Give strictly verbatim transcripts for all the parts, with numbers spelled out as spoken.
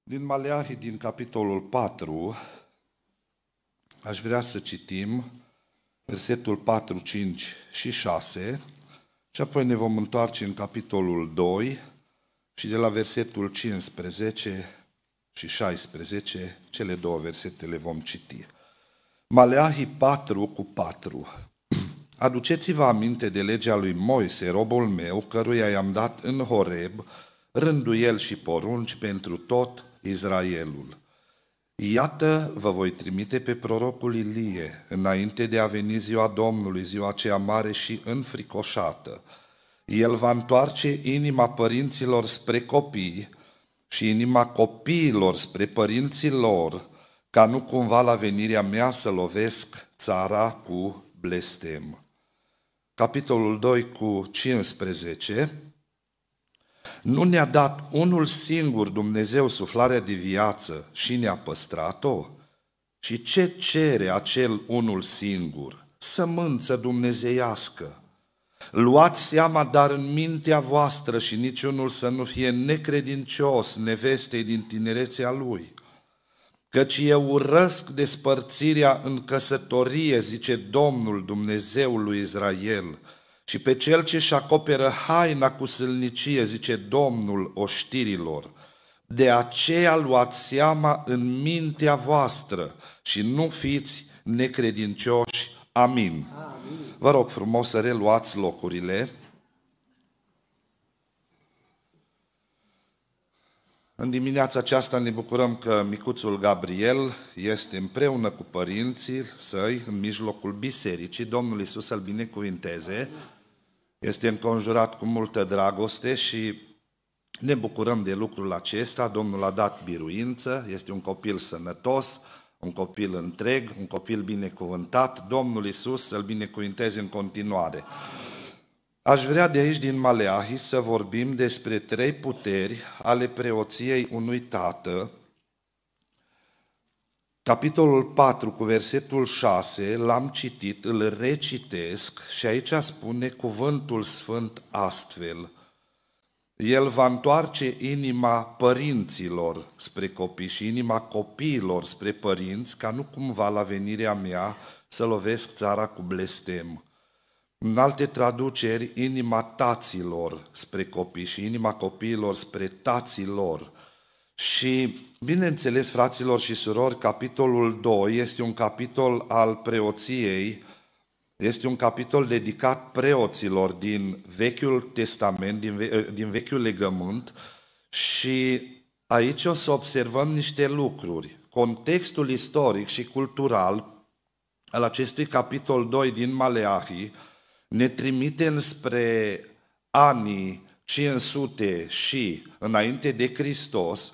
Din Maleahi, din capitolul patru, aș vrea să citim versetul patru, cinci și șase și apoi ne vom întoarce în capitolul doi și de la versetul cincisprezece și șaisprezece, cele două versete le vom citi. Maleahi patru cu patru. Aduceți-vă aminte de legea lui Moise, robul meu, căruia i-am dat în Horeb rânduieli și porunci pentru tot Israelul. Iată, vă voi trimite pe prorocul Ilie, înainte de a veni ziua Domnului, ziua aceea mare și înfricoșată. El va întoarce inima părinților spre copii și inima copiilor spre părinții lor, ca nu cumva la venirea mea să lovesc țara cu blestem. Capitolul doi cu cincisprezece. Nu ne-a dat unul singur Dumnezeu suflarea de viață și ne-a păstrat-o? Și ce cere acel unul singur? Sămânță dumnezeiască. Luați seama, dar în mintea voastră, și niciunul să nu fie necredincios nevestei din tinerețea lui. Căci eu urăsc despărțirea în căsătorie, zice Domnul Dumnezeul lui Israel, și pe cel ce-și acoperă haina cu sâlnicie, zice Domnul oștirilor. De aceea luați seama în mintea voastră și nu fiți necredincioși. Amin. Amin. Vă rog frumos să reluați locurile. În dimineața aceasta ne bucurăm că micuțul Gabriel este împreună cu părinții săi în mijlocul bisericii. Domnul Iisus să-l binecuvinteze. Este înconjurat cu multă dragoste și ne bucurăm de lucrul acesta. Domnul a dat biruință, este un copil sănătos, un copil întreg, un copil binecuvântat. Domnul Iisus să-l binecuvinteze în continuare. Aș vrea de aici, din Maleahi, să vorbim despre trei puteri ale preoției unui tată. Capitolul patru cu versetul șase l-am citit, îl recitesc și aici spune cuvântul sfânt astfel. El va întoarce inima părinților spre copii și inima copiilor spre părinți, ca nu cumva la venirea mea să lovesc țara cu blestem. În alte traduceri, inima taților spre copii și inima copiilor spre tații lor. Și, bineînțeles, fraților și surori, capitolul doi este un capitol al preoției, este un capitol dedicat preoților din Vechiul Testament, din, ve- din Vechiul Legământ și aici o să observăm niște lucruri. Contextul istoric și cultural al acestui capitol doi din Maleahi ne trimite înspre anii cinci sute și înainte de Hristos,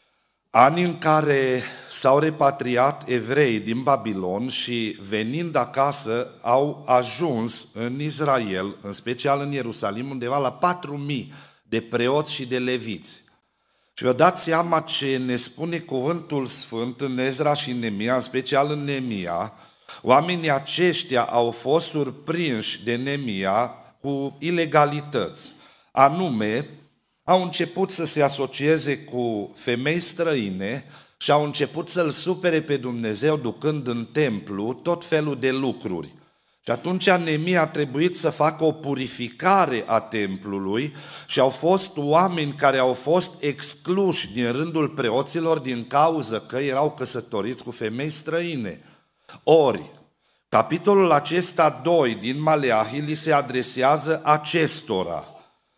ani în care s-au repatriat evrei din Babilon și venind acasă au ajuns în Israel, în special în Ierusalim, undeva la patru mii de preoți și de leviți. Și vă dați seama ce ne spune cuvântul sfânt în Ezra și în Neemia, în special în Neemia. Oamenii aceștia au fost surprinși de Neemia cu ilegalități, anume au început să se asocieze cu femei străine și au început să-L supere pe Dumnezeu ducând în templu tot felul de lucruri. Și atunci Neemia a trebuit să facă o purificare a templului și au fost oameni care au fost excluși din rândul preoților din cauză că erau căsătoriți cu femei străine. Ori, capitolul acesta doi din Maleahi li se adresează acestora.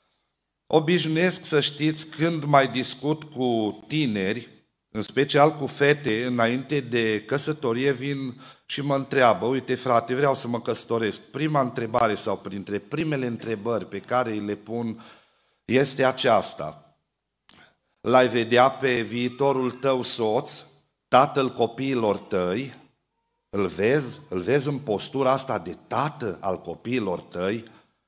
Obișnuiesc să știți, când mai discut cu tineri, în special cu fete, înainte de căsătorie, vin și mă întreabă, uite frate, vreau să mă căsătoresc. Prima întrebare sau printre primele întrebări pe care îi le pun este aceasta. L-ai vedea pe viitorul tău soț, tatăl copiilor tăi? Îl vezi? Îl vezi în postura asta de tată al copiilor tăi?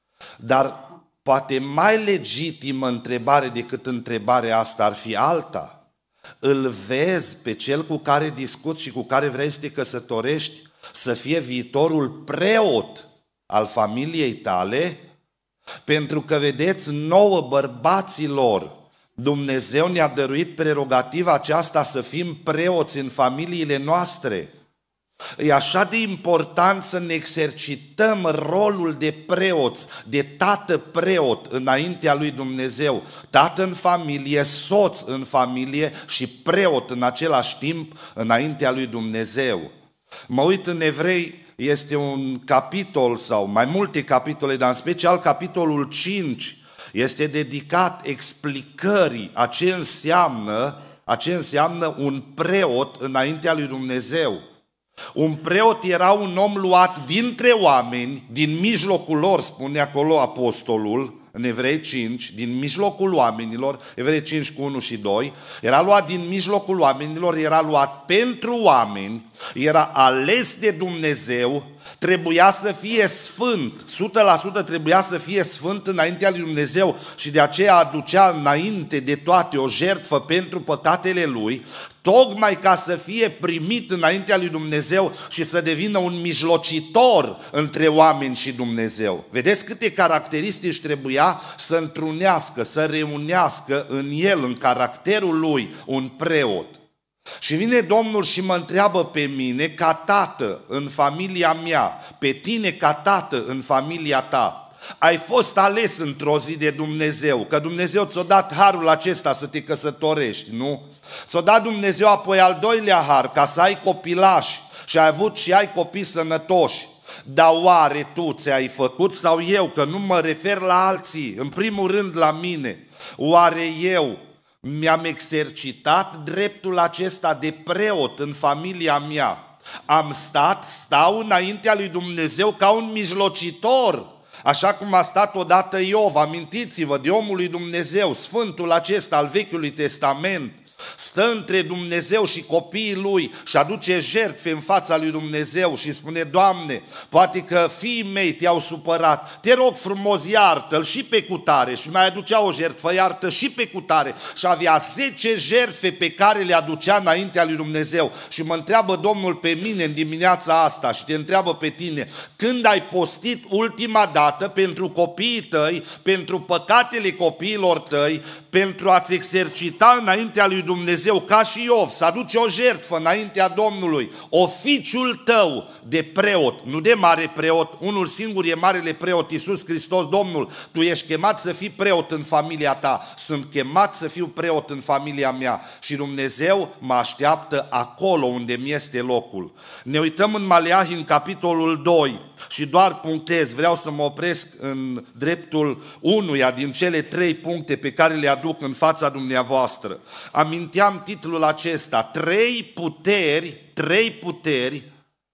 Dar poate mai legitimă întrebare decât întrebarea asta ar fi alta. Îl vezi pe cel cu care discuți și cu care vrei să te căsătorești să fie viitorul preot al familiei tale? Pentru că, vedeți, nouă bărbaților Dumnezeu ne-a dăruit prerogativa aceasta să fim preoți în familiile noastre. E așa de important să ne exercităm rolul de preoți, de tată preot înaintea lui Dumnezeu, tată în familie, soț în familie și preot în același timp înaintea lui Dumnezeu. Mă uit în Evrei, este un capitol sau mai multe capitole, dar în special capitolul cinci este dedicat explicării a ce înseamnă, a ce înseamnă un preot înaintea lui Dumnezeu. Un preot era un om luat dintre oameni, din mijlocul lor, spune acolo apostolul, în Evrei cinci, din mijlocul oamenilor, Evrei cinci cu unu și doi, era luat din mijlocul oamenilor, era luat pentru oameni, era ales de Dumnezeu, trebuia să fie sfânt, o sută la sută trebuia să fie sfânt înaintea lui Dumnezeu și de aceea aducea înainte de toate o jertfă pentru păcatele lui, tocmai ca să fie primit înaintea lui Dumnezeu și să devină un mijlocitor între oameni și Dumnezeu. Vedeți câte caracteristici trebuia să întrunească, să reunească în el, în caracterul lui, un preot. Și vine Domnul și mă întreabă pe mine ca tată în familia mea, pe tine ca tată în familia ta. Ai fost ales într-o zi de Dumnezeu, că Dumnezeu ți-a dat harul acesta să te căsătorești, nu? Ți-a dat Dumnezeu apoi al doilea har, ca să ai copilași și ai avut și ai copii sănătoși. Dar oare tu ți-ai făcut sau eu, că nu mă refer la alții, în primul rând la mine, oare eu mi-am exercitat dreptul acesta de preot în familia mea? Am stat, stau înaintea lui Dumnezeu ca un mijlocitor, așa cum a stat odată Iov, amintiți-vă de omul lui Dumnezeu, sfântul acesta al Vechiului Testament, stă între Dumnezeu și copiii lui și aduce jertfe în fața lui Dumnezeu și spune: Doamne, poate că fiii mei te-au supărat, te rog frumos iartă-l și pe cutare, și mai aducea o jertfă, iartă și pe cutare, și avea zece jertfe pe care le aducea înaintea lui Dumnezeu. Și mă întreabă Domnul pe mine în dimineața asta și te întreabă pe tine: când ai postit ultima dată pentru copiii tăi, pentru păcatele copiilor tăi, pentru a-ți exercita înaintea lui Dumnezeu, ca și Iov, să aduce o jertfă înaintea Domnului, oficiul tău de preot, nu de mare preot, unul singur e marele preot, Iisus Hristos Domnul. Tu ești chemat să fii preot în familia ta, sunt chemat să fiu preot în familia mea și Dumnezeu mă așteaptă acolo unde mi este locul. Ne uităm în Maleahi, în capitolul doi, și doar punctez, vreau să mă opresc în dreptul unuia din cele trei puncte pe care le aduc în fața dumneavoastră. Aminteam titlul acesta: Trei puteri, trei puteri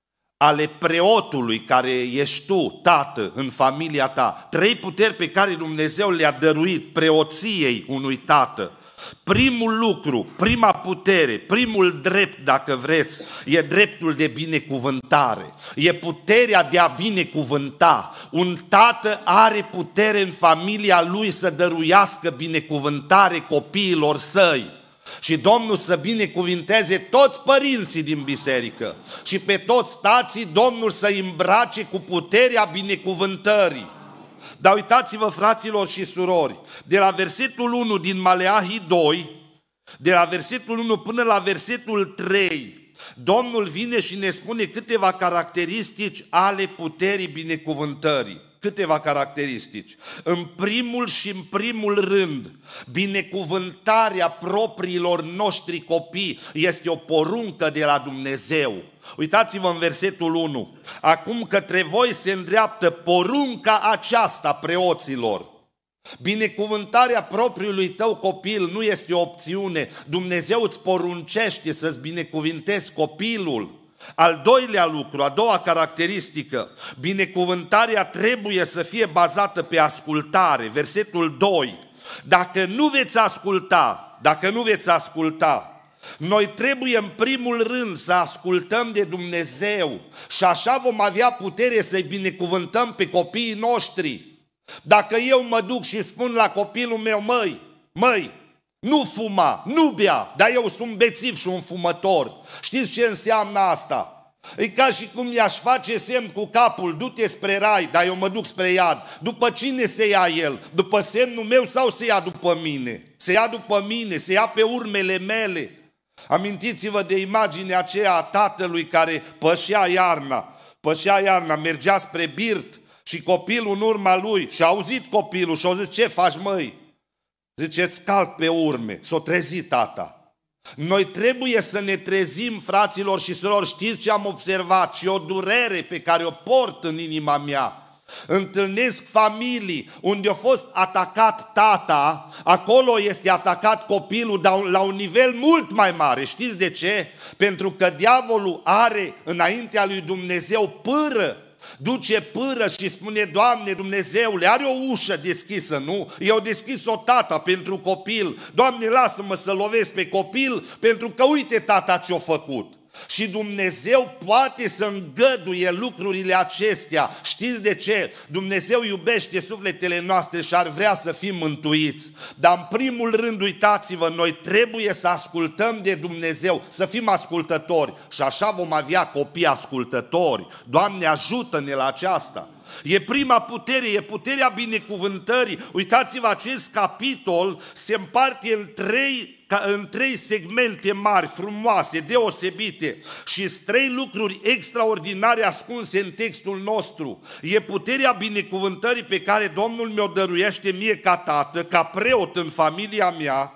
ale preotului care ești tu, tată, în familia ta. Trei puteri pe care Dumnezeu le-a dăruit preoției unui tată. Primul lucru, prima putere, primul drept, dacă vreți, e dreptul de binecuvântare. E puterea de a binecuvânta. Un tată are putere în familia lui să dăruiască binecuvântare copiilor săi. Și Domnul să binecuvinteze toți părinții din biserică și pe toți tații Domnul să-i îmbrace cu puterea binecuvântării. Dar uitați-vă, fraților și surori, de la versetul unu din Maleahi doi, de la versetul unu până la versetul trei, Domnul vine și ne spune câteva caracteristici ale puterii binecuvântării. Câteva caracteristici. În primul și în primul rând, binecuvântarea propriilor noștri copii este o poruncă de la Dumnezeu. Uitați-vă în versetul unu. Acum către voi se îndreaptă porunca aceasta, preoților. Binecuvântarea propriului tău copil nu este o opțiune. Dumnezeu îți poruncește să-ți binecuvintezi copilul. Al doilea lucru, a doua caracteristică, binecuvântarea trebuie să fie bazată pe ascultare. Versetul doi. Dacă nu veți asculta, dacă nu veți asculta, noi trebuie în primul rând să ascultăm de Dumnezeu și așa vom avea putere să-i binecuvântăm pe copiii noștri. Dacă eu mă duc și spun la copilul meu: măi, măi, nu fuma, nu bea, dar eu sunt bețiv și un fumător. Știți ce înseamnă asta? E ca și cum i-aș face semn cu capul, du-te spre rai, dar eu mă duc spre iad. După cine se ia el? După semnul meu sau se ia după mine? Se ia după mine, se ia pe urmele mele. Amintiți-vă de imaginea aceea a tatălui care pășea iarna, pășea iarna, mergea spre birt și copilul în urma lui și-a auzit copilul și-a zis, ce faci, măi? Zice, îți calc pe urme. S-o trezit tata. Noi trebuie să ne trezim, fraților și surori. Știți ce am observat? Și o durere pe care o port în inima mea. Întâlnesc familii unde a fost atacat tata, acolo este atacat copilul, dar la un nivel mult mai mare. Știți de ce? Pentru că diavolul are înaintea lui Dumnezeu pâră. Duce pâră și spune, Doamne Dumnezeule, are o ușă deschisă, nu? I-au deschis-o tata pentru copil. Doamne, lasă-mă să lovesc pe copil, pentru că uite tata ce-a făcut. Și Dumnezeu poate să îngăduie lucrurile acestea. Știți de ce? Dumnezeu iubește sufletele noastre și ar vrea să fim mântuiți. Dar în primul rând, uitați-vă, noi trebuie să ascultăm de Dumnezeu, să fim ascultători. Și așa vom avea copii ascultători. Doamne, ajută-ne la aceasta. E prima putere, e puterea binecuvântării. Uitați-vă, acest capitol se împarte în trei în trei segmente mari, frumoase, deosebite și trei lucruri extraordinare ascunse în textul nostru. E puterea binecuvântării pe care Domnul mi-o dăruiește mie ca tată, ca preot în familia mea,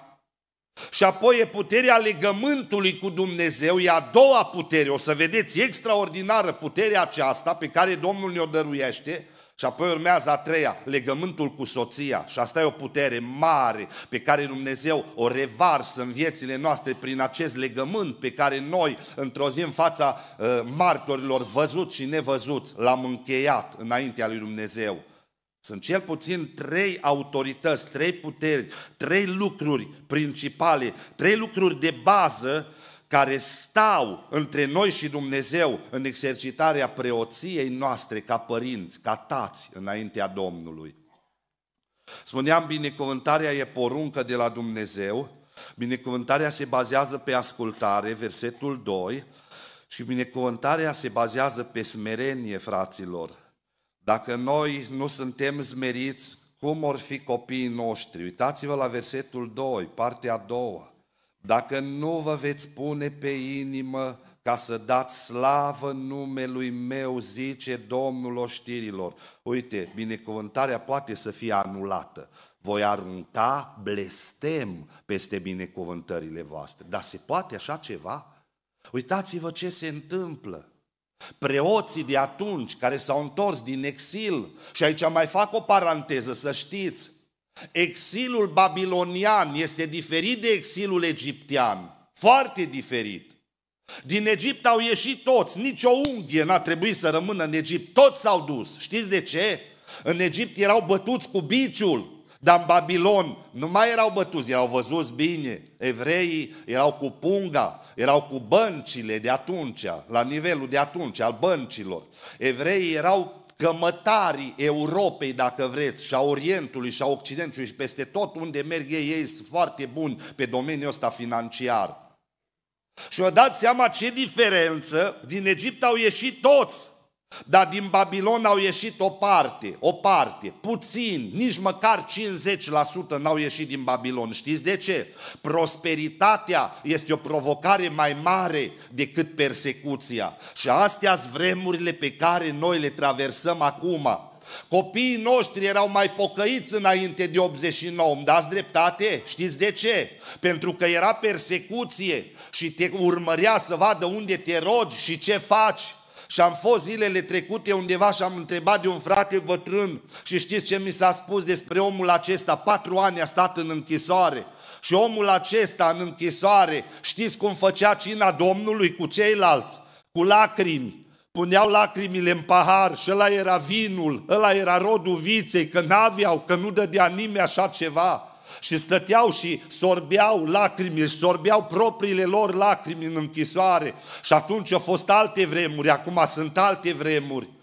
și apoi e puterea legământului cu Dumnezeu, e a doua putere, o să vedeți, extraordinară puterea aceasta pe care Domnul ne-o dăruiește. Și apoi urmează a treia, legământul cu soția. Și asta e o putere mare pe care Dumnezeu o revarsă în viețile noastre prin acest legământ pe care noi, într-o zi în fața uh, martorilor văzuți și nevăzuți, l-am încheiat înaintea lui Dumnezeu. Sunt cel puțin trei autorități, trei puteri, trei lucruri principale, trei lucruri de bază care stau între noi și Dumnezeu în exercitarea preoției noastre ca părinți, ca tați înaintea Domnului. Spuneam, binecuvântarea e poruncă de la Dumnezeu, binecuvântarea se bazează pe ascultare, versetul doi, și binecuvântarea se bazează pe smerenie, fraților. Dacă noi nu suntem smeriți, cum or fi copiii noștri? Uitați-vă la versetul doi, partea a doua. Dacă nu vă veți pune pe inimă ca să dați slavă numelui meu, zice Domnul oștirilor. Uite, binecuvântarea poate să fie anulată. Voi arunca blestem peste binecuvântările voastre. Dar se poate așa ceva? Uitați-vă ce se întâmplă. Preoții de atunci care s-au întors din exil, și aici mai fac o paranteză să știți, exilul babilonian este diferit de exilul egiptean, foarte diferit. Din Egipt au ieșit toți, nici o unghie n-a trebuit să rămână în Egipt, toți s-au dus. Știți de ce? În Egipt erau bătuți cu biciul, dar în Babilon nu mai erau bătuți, erau văzuți bine. Evreii erau cu punga, erau cu băncile de atunci, la nivelul de atunci al băncilor. Evreii erau cămătarii Europei, dacă vreți, și a Orientului și a Occidentului și peste tot unde merg ei, ei sunt foarte buni pe domeniul ăsta financiar. Și vă dați seama ce diferență, din Egipt au ieșit toți, dar din Babilon au ieșit o parte, o parte, puțin, nici măcar cincizeci la sută n-au ieșit din Babilon. Știți de ce? Prosperitatea este o provocare mai mare decât persecuția. Și astea sunt vremurile pe care noi le traversăm acum. Copiii noștri erau mai pocăiți înainte de optzeci și nouă, îmi dați dreptate? Știți de ce? Pentru că era persecuție și te urmărea să vadă unde te rogi și ce faci. Și am fost zilele trecute undeva și am întrebat de un frate bătrân și știți ce mi s-a spus despre omul acesta? Patru ani a stat în închisoare și omul acesta în închisoare, știți cum făcea cina Domnului cu ceilalți? Cu lacrimi. Puneau lacrimile în pahar și ăla era vinul, ăla era rodul viței, că n-aveau, că nu dădea nimeni așa ceva. Și stăteau și sorbeau lacrimi, și sorbeau propriile lor lacrimi în închisoare. Și atunci au fost alte vremuri, acum sunt alte vremuri.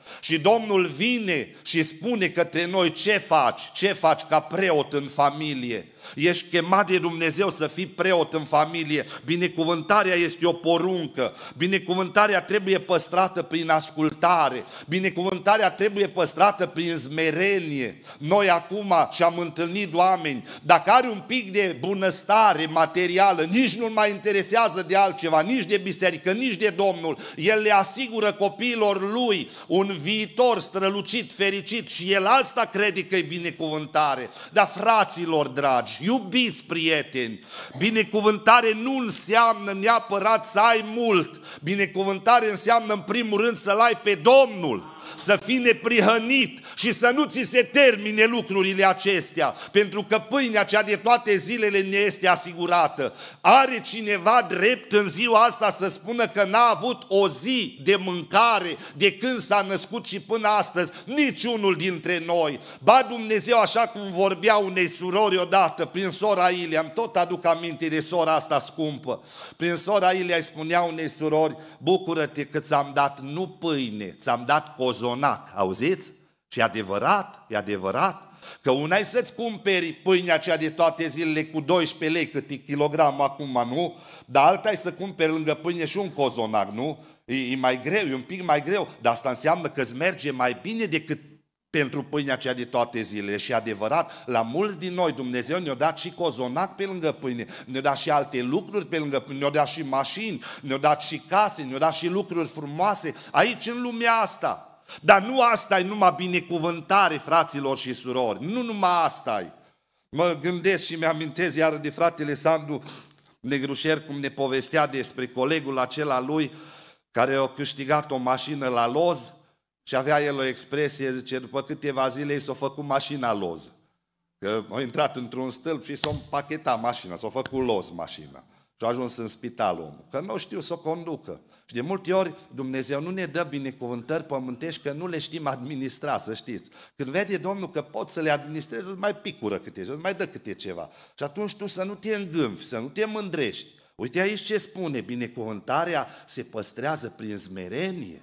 Și Domnul vine și spune către noi: ce faci? Ce faci ca preot în familie? Ești chemat de Dumnezeu să fii preot în familie. Binecuvântarea este o poruncă. Binecuvântarea trebuie păstrată prin ascultare. Binecuvântarea trebuie păstrată prin smerenie. Noi acum și-am întâlnit oameni, dacă are un pic de bunăstare materială, nici nu-l mai interesează de altceva, nici de biserică, nici de Domnul. El le asigură copiilor lui un viitor strălucit, fericit, și el asta crede că e binecuvântare. Dar, fraților dragi, iubiți prieteni, binecuvântare nu înseamnă neapărat să ai mult. Binecuvântare înseamnă în primul rând să-L ai pe Domnul, să fii neprihănit și să nu ți se termine lucrurile acestea, pentru că pâinea cea de toate zilele ne este asigurată. Are cineva drept în ziua asta să spună că n-a avut o zi de mâncare de când s-a născut și până astăzi? Niciunul dintre noi. Ba Dumnezeu, așa cum vorbea unei surori odată prin sora Ilia, îmi tot aduc aminte de sora asta scumpă, prin sora Ilia îi spunea unei surori: bucură-te că ți-am dat nu pâine, ți-am dat cozonac. Auziți? Și e adevărat, e adevărat că una e să-ți cumperi pâinea cea de toate zilele cu doisprezece lei cât e kilogram acum, nu? Dar alta e să cumperi lângă pâine și un cozonac, nu? E, e mai greu, e un pic mai greu, dar asta înseamnă că îți merge mai bine decât pentru pâinea cea de toate zilele. Și adevărat, la mulți din noi Dumnezeu ne-a dat și cozonac pe lângă pâine, ne-a dat și alte lucruri pe lângă pâine, ne-a dat și mașini, ne-a dat și case, ne-a dat și lucruri frumoase aici în lumea asta. Dar nu asta e numai binecuvântare, fraților și surori, nu numai asta e. Mă gândesc și mi-amintesc iar de fratele Sandu Negrușer, cum ne povestea despre colegul acela lui care a câștigat o mașină la Loz și avea el o expresie, zice, după câteva zile i s-a făcut mașina Loz. Că a intrat într-un stâlp și s-a împachetat mașina, s-a făcut Loz mașina. Și a ajuns în spital omul, că nu știu să o conducă. Și de multe ori Dumnezeu nu ne dă binecuvântări pământești că nu le știm administra, să știți. Când vede Domnul că poți să le administrezi, îți mai picură câte, îți mai dă câte ceva. Și atunci tu să nu te îngânfi, să nu te mândrești. Uite aici ce spune: binecuvântarea se păstrează prin smerenie.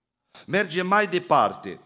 Merge mai departe.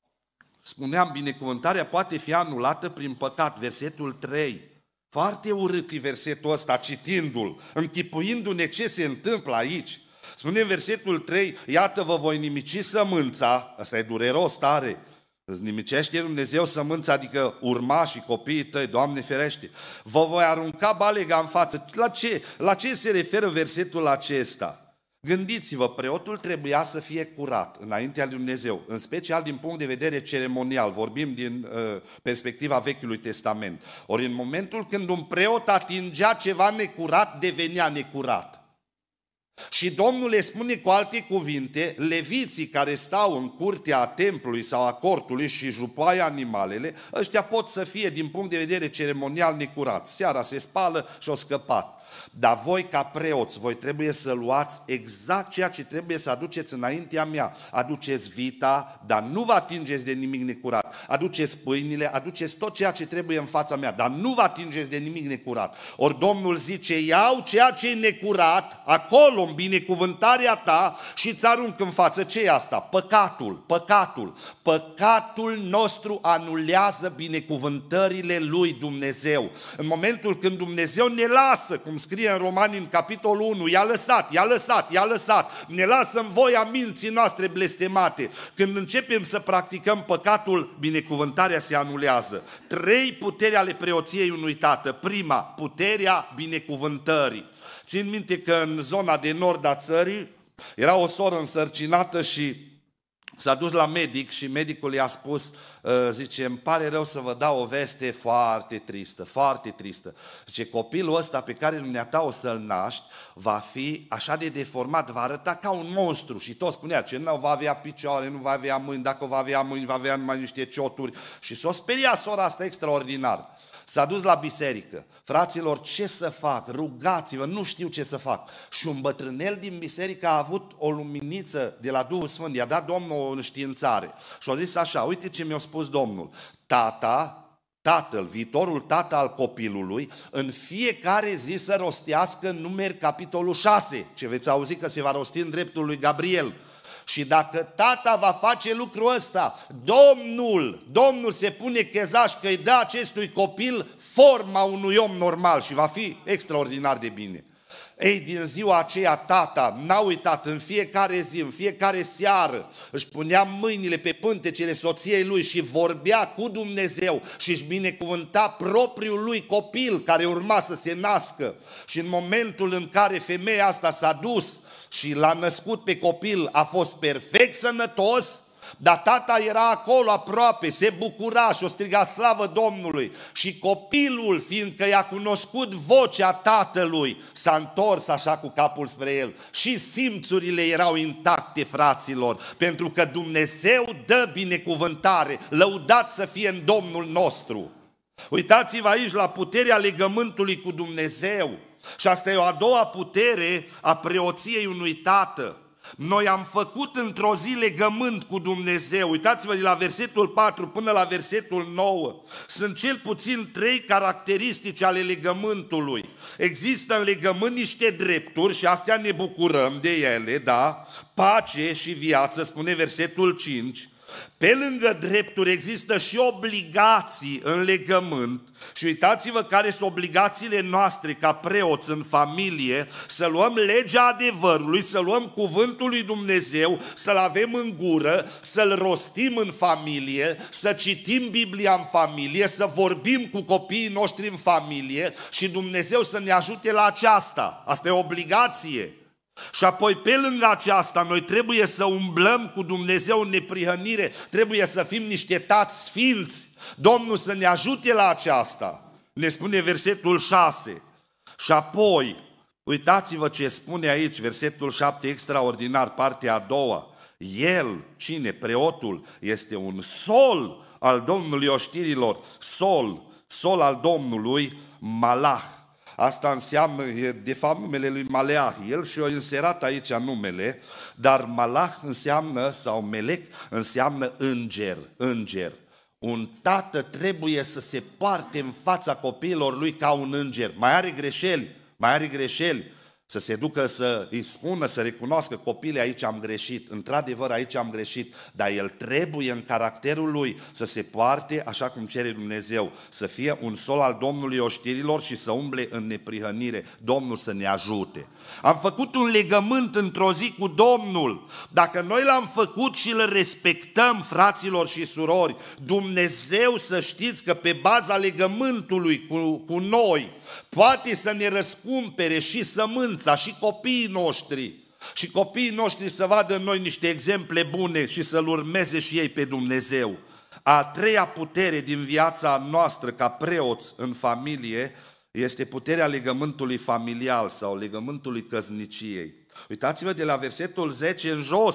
Spuneam, binecuvântarea poate fi anulată prin păcat, versetul trei. Foarte urât e versetul ăsta, citindu-l, închipuindu-ne ce se întâmplă aici. Spune în versetul trei: iată, vă voi nimici sămânța, ăsta e dureros tare, îți nimicește Dumnezeu sămânța, adică urmașii, copiii tăi, Doamne ferește, vă voi arunca balega în față. La ce? La ce se referă versetul acesta? Gândiți-vă, preotul trebuia să fie curat înaintea lui Dumnezeu, în special din punct de vedere ceremonial, vorbim din uh, perspectiva Vechiului Testament. Ori în momentul când un preot atingea ceva necurat, devenea necurat. Și Domnul le spune cu alte cuvinte: leviții care stau în curtea templului sau a cortului și jupoaie animalele, ăștia pot să fie din punct de vedere ceremonial necurați. Seara se spală și-o scăpat. Dar voi ca preoți, voi trebuie să luați exact ceea ce trebuie să aduceți înaintea mea. Aduceți vita, dar nu vă atingeți de nimic necurat. Aduceți pâinile, aduceți tot ceea ce trebuie în fața mea, dar nu vă atingeți de nimic necurat. Ori Domnul zice: iau ceea ce e necurat, acolo în binecuvântarea ta, și îți arunc în față. Ce e asta? Păcatul, păcatul. Păcatul nostru anulează binecuvântările lui Dumnezeu. În momentul când Dumnezeu ne lasă, cum scrie în Romani în capitolul unu, i-a lăsat, i-a lăsat, i-a lăsat, ne lasă în voia minții noastre blestemate. Când începem să practicăm păcatul, binecuvântarea se anulează. Trei puteri ale preoției unui tată. Prima, puterea binecuvântării. Țin minte că în zona de nord a țării era o soră însărcinată și s-a dus la medic și medicul i-a spus, zice, îmi pare rău să vă dau o veste foarte tristă, foarte tristă. Zice, copilul ăsta pe care dumneata o să-l naști va fi așa de deformat, va arăta ca un monstru. Și tot spunea, ce nu va avea picioare, nu va avea mâini, dacă va avea mâini, va avea numai niște cioturi. Și s-o speria sora asta extraordinar. S-a dus la biserică. Fraților, ce să fac? Rugați-vă, nu știu ce să fac. Și un bătrânel din biserică a avut o luminiță de la Duhul Sfânt, i-a dat Domnul o înștiințare. Și a zis așa, uite ce mi-a spus Domnul. Tata, tatăl, viitorul tată al copilului, în fiecare zi să rostească Numeri capitolul șase, ce veți auzi că se va rosti în dreptul lui Gabriel. Și dacă tata va face lucrul ăsta, Domnul, Domnul se pune chezaș că îi dă acestui copil forma unui om normal și va fi extraordinar de bine. Ei, din ziua aceea tata n-a uitat, în fiecare zi, în fiecare seară, își punea mâinile pe pântecele soției lui și vorbea cu Dumnezeu și își binecuvânta propriul lui copil care urma să se nască. Și în momentul în care femeia asta s-a dus și l-a născut pe copil, a fost perfect sănătos, dar tata era acolo aproape, se bucura și o striga slavă Domnului. Și copilul, fiindcă i-a cunoscut vocea tatălui, s-a întors așa cu capul spre el. Și simțurile erau intacte, fraților, pentru că Dumnezeu dă binecuvântare, lăudat să fie în Domnul nostru. Uitați-vă aici la puterea legământului cu Dumnezeu. Și asta e o a doua putere a preoției unui tată. Noi am făcut într-o zi legământ cu Dumnezeu. Uitați-vă de la versetul patru până la versetul nouă. Sunt cel puțin trei caracteristici ale legământului. Există în legământ niște drepturi și astea ne bucurăm de ele, da? Pace și viață, spune versetul cinci. Pe lângă drepturi există și obligații în legământ și uitați-vă care sunt obligațiile noastre ca preoți în familie, să luăm legea adevărului, să luăm cuvântul lui Dumnezeu, să-l avem în gură, să-l rostim în familie, să citim Biblia în familie, să vorbim cu copiii noștri în familie și Dumnezeu să ne ajute la aceasta. Asta e o obligație. Și apoi pe lângă aceasta noi trebuie să umblăm cu Dumnezeu în neprihănire, trebuie să fim niște tați sfinți. Domnul să ne ajute la aceasta. Ne spune versetul șase. Și apoi, uitați-vă ce spune aici, versetul șapte, extraordinar, partea a doua. El, cine? Preotul, este un sol al Domnului oștirilor, sol, sol al Domnului, Malach. Asta înseamnă, de fapt, numele lui Maleah. El și-a inserat aici numele, dar Malach înseamnă, sau Melec, înseamnă înger, înger. Un tată trebuie să se poarte în fața copiilor lui ca un înger. Mai are greșeli, mai are greșeli. Să se ducă să îi spună, să recunoască copilul, aici am greșit, într-adevăr aici am greșit, dar el trebuie în caracterul lui să se poarte așa cum cere Dumnezeu, să fie un sol al Domnului oștirilor și să umble în neprihănire. Domnul să ne ajute. Am făcut un legământ într-o zi cu Domnul. Dacă noi l-am făcut și îl respectăm, fraților și surori, Dumnezeu, să știți că pe baza legământului cu, cu noi poate să ne răscumpere și sămânța și copiii noștri și copiii noștri să vadă în noi niște exemple bune și să-L urmeze și ei pe Dumnezeu. A treia putere din viața noastră ca preoți în familie este puterea legământului familial sau legământului căsniciei. Uitați-vă de la versetul zece în jos.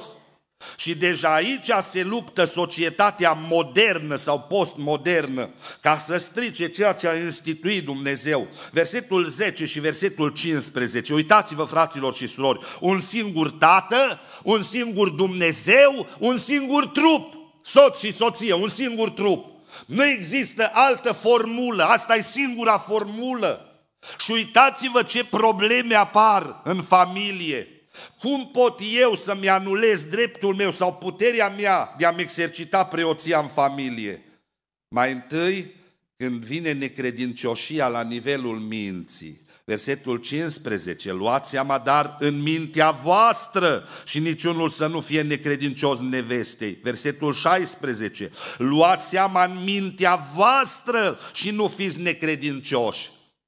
Și deja aici se luptă societatea modernă sau postmodernă ca să strice ceea ce a instituit Dumnezeu. Versetul zece și versetul cincisprezece. Uitați-vă, fraților și surori, un singur tată, un singur Dumnezeu, un singur trup, soț și soție, un singur trup. Nu există altă formulă, asta e singura formulă. Și uitați-vă ce probleme apar în familie. Cum pot eu să-mi anulez dreptul meu sau puterea mea de a-mi exercita preoția în familie? Mai întâi, când vine necredincioșia la nivelul minții. Versetul cincisprezece, luați seama dar în mintea voastră și niciunul să nu fie necredincios nevestei. Versetul șaisprezece, luați seama în mintea voastră și nu fiți necredincioși.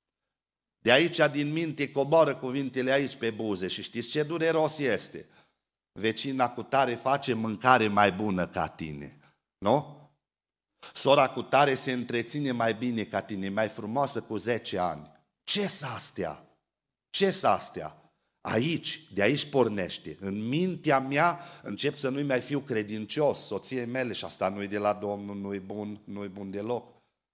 De aici, din minte, coboară cuvintele aici pe buze și știți ce dureros este? Vecina cu tare face mâncare mai bună ca tine, nu? Sora cu tare se întreține mai bine ca tine, mai frumoasă cu zece ani. Ce-s astea? Ce-s astea? Aici, de aici pornește. În mintea mea încep să nu-i mai fiu credincios soției mele și asta nu-i de la Domnul, nu-i bun, nu-i bun deloc.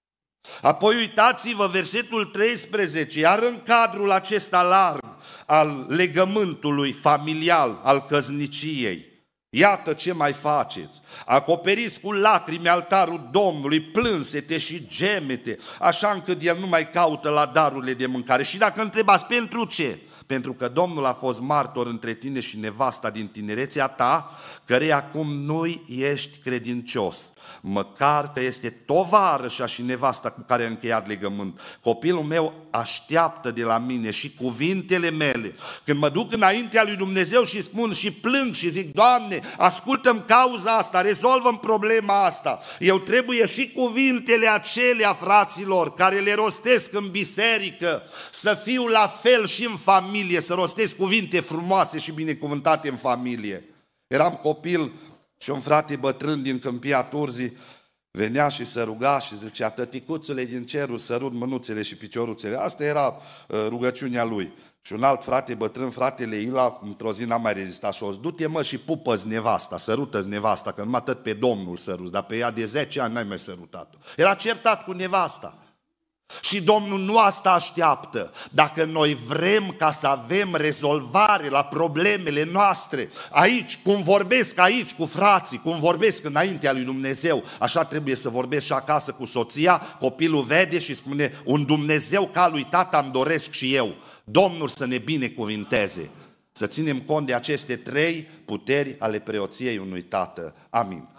Apoi uitați-vă versetul treisprezece, iar în cadrul acesta larg al legământului familial, al căsniciei, iată ce mai faceți. Acoperiți cu lacrimi altarul Domnului, plânsete și gemete, așa încât El nu mai caută la darurile de mâncare. Și dacă întrebați pentru ce? pentru că Domnul a fost martor între tine și nevasta din tinerețea ta, căreia acum nu ești credincios, măcar că este tovarășa și nevasta cu care a încheiat legământ. Copilul meu așteaptă de la mine și cuvintele mele. Când mă duc înaintea lui Dumnezeu și spun și plâng și zic, Doamne, ascultă-mi cauza asta, rezolvă-mi problema asta, eu trebuie și cuvintele acelea, fraților, care le rostesc în biserică, să fiu la fel și în familie, să rostesc cuvinte frumoase și binecuvântate în familie. Eram copil și un frate bătrân din Câmpia Turzii venea și se ruga și zicea, tăticuțule din cerul, sărut mânuțele și picioruțele. Asta era uh, rugăciunea lui. Și un alt frate bătrân, fratele Ila, într-o zi n-a mai rezistat și o zis, du-te mă și pupă-ți nevasta, sărută-ți nevasta, că numai tot pe Domnul săruți, dar pe ea de zece ani n-ai mai sărutat-o. Era certat cu nevasta. Și Domnul nu asta așteaptă. Dacă noi vrem ca să avem rezolvare la problemele noastre, aici, cum vorbesc aici cu frații, cum vorbesc înaintea lui Dumnezeu, așa trebuie să vorbesc și acasă cu soția, copilul vede și spune, un Dumnezeu ca lui tata îmi doresc și eu. Domnul să ne binecuvinteze. Să ținem cont de aceste trei puteri ale preoției unui tată. Amin.